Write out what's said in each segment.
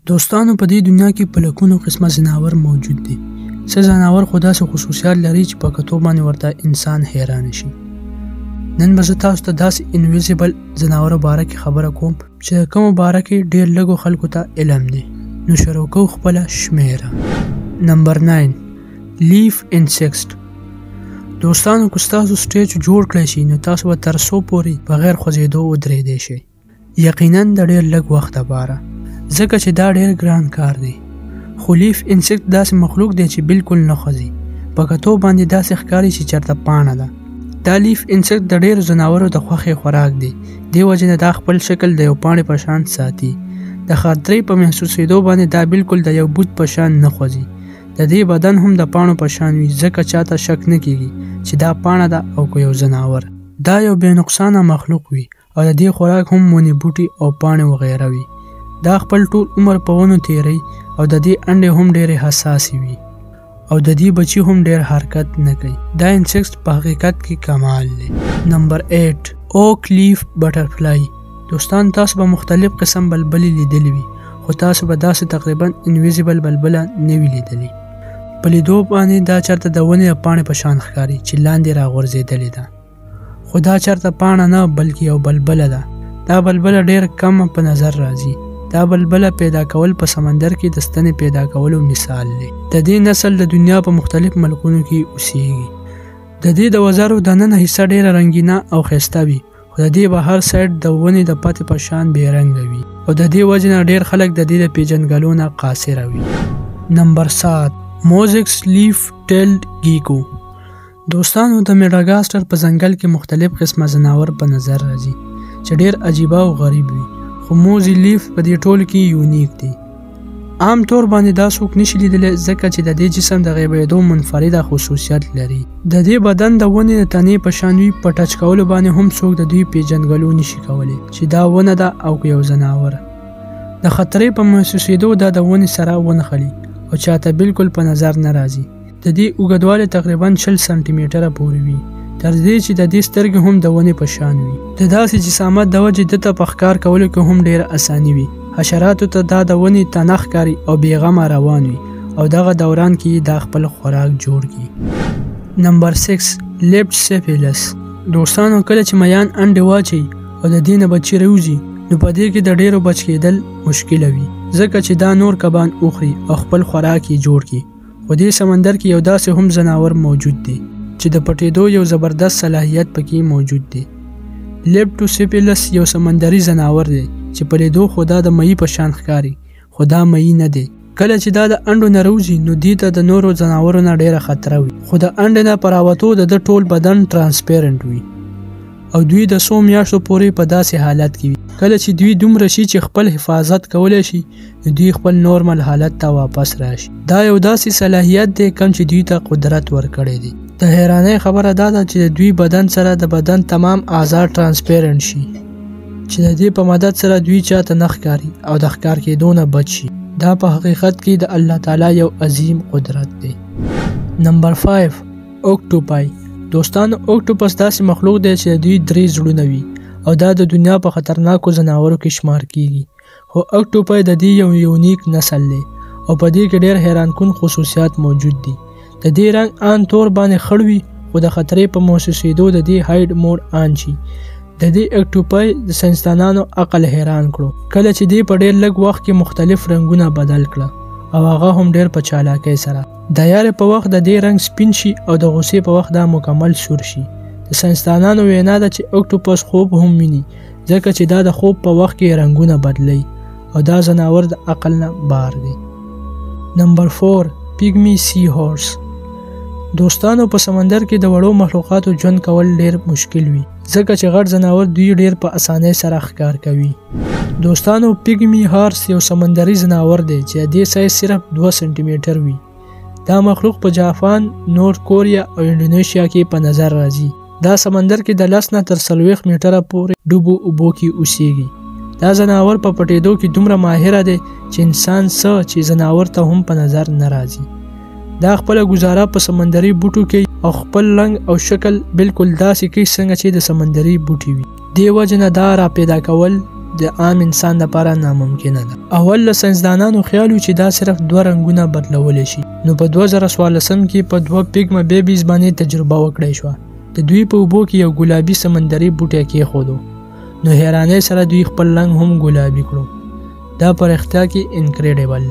دوستانو په دې دنیا کې په لکونو قسمه ځناور موجود دي. څه ځناور خو داسې خصوصیات لري چې په کتو باندې ورته انسان حیران شي. نن به زه تاسو ته داسې انویزیبل ځناورو باره کې خبره کوم چې د کومو باره کې ډېر لږو خلکو ته علم دی. نو شروع کوو خپله شمیره. نمبر 9 لیف انسیکټ. دوستانو که ستاسو سټیج جوړ کړی شي نو تاسو به تر څو پورې بغیر خوځېدو ودرېدی شئ. یقینا د ډېر لږ وخت لپاره، ځکه چې دا ډېر ګران کار دی. خو لیف انسیکټ داسې مخلوق دی چې بالکل نه خوځي. په کتو باندې داسې ښکاري چې چېرته پاڼه ده. دا لیف انسیکټ د ډېرو ځناورو د خوښې خوراک دی. دې وجې نه دا خپل شکل د یو پاڼې په شان ساتي. د خطرې په محسوسېدو باندې دا بالکل د یو بوت په شان نه خوځي. د دې بدن هم د پاڼو په شان وي، ځکه چاته شک نه کېږي چې دا پاڼه ده او که یو ځناور. دا یو بې نقصانه مخلوق وي او د دې خوراک هم ونې بوټي او پاڼې وغیره وي. دا خپل ټول عمر په ونو تیری او د دې انډې هم ډېرې حساسې وي او د دې بچي هم ډېر حرکت نه کوي. دا انسیکټ په حقیقت کې کمال دی. نمبر 8 اوک لیف بټرفلای. دوستان تاسو به مختلف قسم بلبلې لیدلې وي، خو تاسو به داسې تقریبا انویزیبل بلبله نه وي لیدلې. په لیدو باندې دا چېرته د ونې د پاڼې په شان ښکاري چې لاندې راغورځېدلې ده. خو دا چېرته پاڼه نه بلکې یو بلبله ده. دا بلبله ډېر کم په نظر راځي. دا بلبله پیدا کول په سمندر کې د ستنې پیدا کولو مثال دی. د دې نسل د دنیا په مختلف ملکونو کې اوسېږي. د دې د وزرو دننه حصه ډېره رنګینه او ښایسته وي، خو د دې بهر سایډ د ونې د پاتې په شان بې رنګه وي او د دې وجې نه ډېر خلک د دې د پیژندګلو نه قاصره وي. نمبر 7 موزیکس لیف ټیلډ گیکو. دوستانو د میډاګاسټر په ځنګل کې مختلف قسمه ځناور په نظر راځي چې ډېر عجیبه او غریب وي، خو موزی لیف په دې ټولو کې یونیک دی. عام طور باندې دا څوک نشي لیدلی ځکه چې د دې جسم د غیبېدو منفرده خصوصیت لري. د دې بدن د ونې د تنې په شان وي. په ټچ کولو باندې هم څوک د دوی پیژندګلو نشي کولی چې دا ونه ده او که یو ځناور. د خطرې په محسوسېدو دا د ونې سره ونښلي او چاته بالکل په نظر نه راځي. د دې اوږدوالی تقریبا 40 سانتي میټره پورې وي، تر دې چې د دې سترګې هم د ونې په شان وي. د داسې جسامت د وجې دته په ښکار کولو کې هم ډېره اساني وي. حشراتو ته دا د ونې تنه ښکاري او بېغمه روان وي او دغه دوران کې دا خپل خوراک جوړ کړي. نمبر 6 لیپټ سیفیلس. دوستانو کله چې میان انډې واچوي او د دې نه بچي راوځي نو په دې کې د ډېرو بچ کېدل مشکله وي، ځکه چې دا نور کبان وخوري او خپل خوراک یې جوړ کړي. خو دې سمندر کې یو داسې هم ځناور موجود دی چې د پټېدو یو زبردست صلاحیت پکې موجود دی. لیپټوسیفیلس یو سمندري ځناور دی چې په لیدو خو دا د مئی په شان ښکاري، خو دا مئی نه دی. کله چې دا د انډو نه راوځي نو دې ته د نورو ځناورو نه ډېره خطره وي، خو د انډې نه په راوتو د ټول بدن ټرانسپیرنټ وي او دوی د 100 میاشتو پورې په داسې حالت کې وي. کله چې دوی دومره شي چې خپل حفاظت کولی شي نو دوی خپل نورمل حالت ته واپس راشي. دا یو داسې صلاحیت دی کوم چې دوی ته قدرت ورکړی دی. د حیرانۍ خبره دا ده چې د دوی بدن سره د بدن تمام اعضا ټرانسپیرنټ شي چې د دې په مدد سره دوی چاته نه ښکاري او د ښکار کېدو نه بچ شي. دا په حقیقت کې د الله تعالی یو عظیم قدرت دی. نمبر 5 اوکټوپای. دوستانو اوکټوپس داسې مخلوق دی چې د دوی 3 زړونه وي او دا د دنیا په خطرناکو ځناورو کې شمار کیږي. خو اوکټوپای د دې یو یونیک نسل دی او په دې کې ډېر حیرانکن خصوصیات موجود دي. د دې رنګ ان تور باندې خړ وي، خو د خطرې په محسوسېدو د دې هایډ موډ آن شي. د دې اوکټوپای د ساینسدانانو عقل حیران کړو کله چې دې په ډېر لږ وخت کې مختلف رنګونه بدل کړه او هغه هم ډېر په چالاکۍ سره. د یارې په وخت د دې رنګ سپین شي او د غوسې په وخت دا مکمل سور شي. د ساینسدانانو وینا ده چې اوکټوپس خوب هم ویني، ځکه چې دا د خوب په وخت کې رنګونه بدلی او دا ځناور د عقل نه بار دی. نمبر 4 پیګمي سی هورس. دوستانو په سمندر کې د وړو مخلوقاتو ژوند کول ډېر مشکل وي، ځکه چې غټ ځناور دوی ډېر په اسانۍ سره ښکار کوي. دوستانو پیګمي هارس یو سمندري ځناور دی چې د دې سایز صرف 2 سانتي میټر وي. دا مخلوق په جاپان، نورث کوریا او انډونیشیا کې په نظر راځي. دا سمندر کې د 10 نه تر 40 میټره پورې ډوبو اوبو کې اوسېږي. دا ځناور په پټېدو کې دومره ماهره دی چې انسان څه چې ځناور ته هم په نظر نه راځي. دا خپله ګزاره په سمندري بوټو کې او خپل رنګ او شکل بالکل داسې کوي څنګه چې د سمندري بوټي وي. دې وجې نه دا را پیدا کول د عام انسان لپاره ناممکنه ده. اول له ساینسدانانو خیال و چې دا صرف 2 رنګونه بدلولی شي، نو په 2014 کې په 2 پیګما بیبیز باندې تجربه وکړای شوه. د دوی په اوبو کې یو ګلابي سمندري بوټی کېښودو، نو حیرانۍ سره دوی خپل رنګ هم ګلابي کړو. دا په رښتیا کې انکریډیبل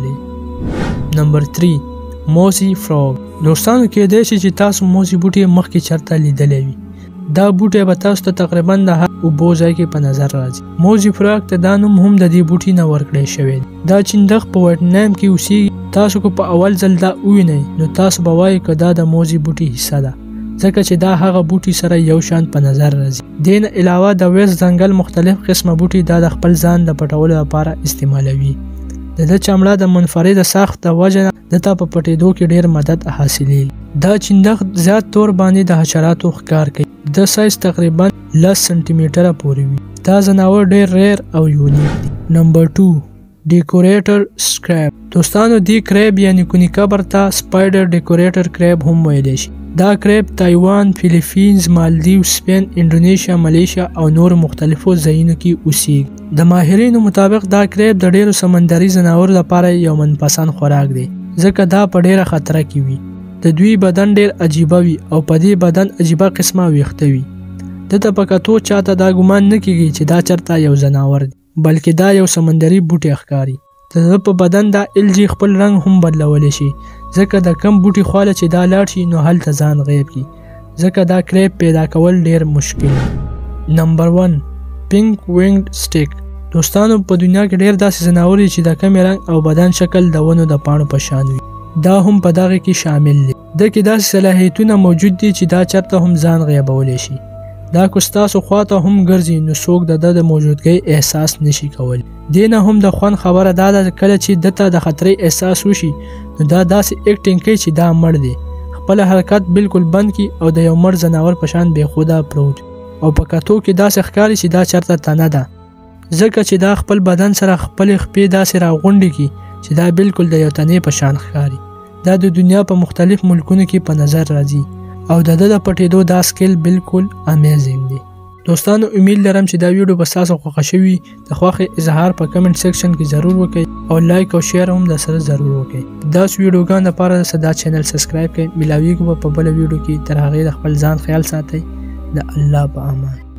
دی. نمبر 3 موزي فراگ. دوستانو کېدای شي چې تاسو موزي بوټی مخکې چرته لیدلی وي. دا بوټی به تاسو ته تقریبا د هر اوبو ځای کې په نظر راځي. موزي فراگ ته دا نوم هم د دې بوټي نه ورکړی شوی دی. دا چندغ په ویتنام کې اوسېږي. تاسو که په اول ځل دا ووینئ نو تاسو به وایئ که دا د موزي بوټي حصه ده، ځکه چې دا هغه بوټي سره یو شان په نظر راځي. دې نه علاوه د ویست ځنګل مختلف قسمه بوټي دا د خپل ځان د پټولو لپاره استعمالوي. د ده چمړه د منفرد ساخت د وجه نه دته په پټېدو کې ډېر مدد حاصلېږي. دا چندغ زیات طور باندې د حشراتو ښکار کوي. د سایز تقریبا 10 سانتي میټره پورې وي. دا ځناور ډېر ریر او یونیک دی. نمبر 2 ډیکوریټر سکریب. دوستانو دې کریب یعنی کونی کبر ته سپایډر ډیکوریټر کریب هم ویلی شي. دا کریب تایوان، فیلیپینز، مالدیو، سپین، انډونیشیا، ملیشیا او نور مختلفو ځایونو کې اوسېږي. د ماهرینو مطابق دا کریب د ډیرو سمندري ځناورو لپاره یو منپسند خوراک دی، ځکه دا په ډیره خطره کې وي. د دوی بدن ډیر عجیبه وي او په دې بدن عجیبه قسمه ویښته وي. دته په کتو چاته دا ګمان نه کیږي چې دا چرته یو ځناور دی، بلکې دا یو سمندري بوټی ښکاري. د په بدن دا الجی خپل رنګ هم بدلولی شي، ځکه د کم بوټي خواله چې دا لاړ شي نو هلته ځان غیب کی، ځکه دا کریب پیدا کول ډیر مشکل دی. نمبر 1 پینک وینګډ سټیک. دوستانو په دنیا کې ډیر داسې ځناور دي چې د کمې رنګ او بدن شکل د ونو د پاڼو په شان وي. دا هم په دغه کې شامل دی. د کې داسې صلاحیتونه موجود دي چې دا چرته هم ځان غیبولی شي. دا که ستاسو خواته هم ګرځي نو څوک د ده د موجودګۍ احساس نشي کولی. دې نه هم د خوند خبره دا ده کله چې دته د خطرې احساس وشي نو دا داسې اکټینګ کوي چې دا مړ دی، خپل حرکت بالکل بند کی او د یو مړ ځناور په شان بېخوده پروت او په کتو کې داسې ښکاري چې دا چرته تنه ده، ځکه چې دا خپل بدن سره خپل خپې داسې راغونډې کی چې دا بالکل د یو تنې په شان ښکاري. دا د دنیا په مختلف ملکونو کې په نظر راځي او د ده د پټېدو دا سکیل بالکل امیزینګ دی. دوستانو امید لرم چې دا ویډیو به ستاسو خوښه شوي. د خوښې اظهار په کمنټ سیکشن کې ضرور وکړئ او لایک او شیر هم د سره ضرور وکړئ. داسې ویډیوګان لپاره دا چینل سبسکرایب کړئ. ملاویږو په بله ویډیو کې، تر هغې د خپل ځان خیال ساتئ. د الله په امان.